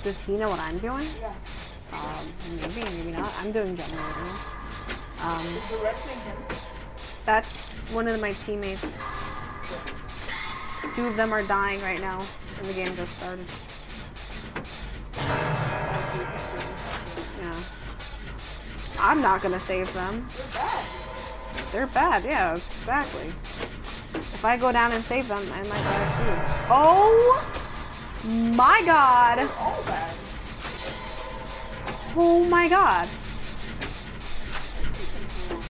Does he know what I'm doing? Yeah. Maybe, maybe not. I'm doing generators. Directing him. That's one of my teammates. 2 of them are dying right now, and the game just started. Yeah. I'm not gonna save them. You're bad. They're bad, yeah, exactly. If I go down and save them, I might die too. Oh my god! They're all bad. Oh my god.